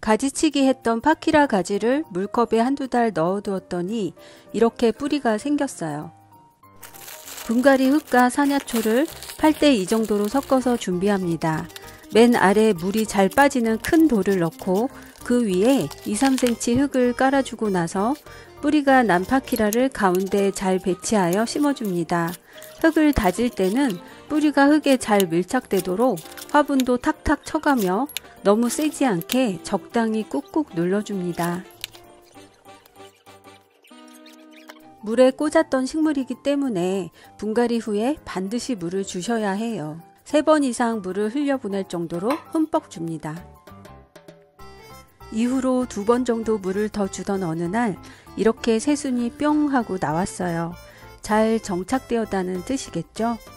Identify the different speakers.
Speaker 1: 가지치기 했던 파키라 가지를 물컵에 한두 달 넣어두었더니 이렇게 뿌리가 생겼어요. 분갈이 흙과 산야초를 8대 2 정도로 섞어서 준비합니다. 맨 아래 물이 잘 빠지는 큰 돌을 넣고 그 위에 2-3cm 흙을 깔아주고 나서 뿌리가 난 파키라를 가운데에 잘 배치하여 심어줍니다. 흙을 다질 때는 뿌리가 흙에 잘 밀착되도록 화분도 탁탁 쳐가며 너무 세지 않게 적당히 꾹꾹 눌러줍니다. 물에 꽂았던 식물이기 때문에 분갈이 후에 반드시 물을 주셔야 해요. 3번 이상 물을 흘려보낼 정도로 흠뻑 줍니다. 이후로 2번 정도 물을 더 주던 어느 날 이렇게 새순이 뿅 하고 나왔어요. 잘 정착되었다는 뜻이겠죠?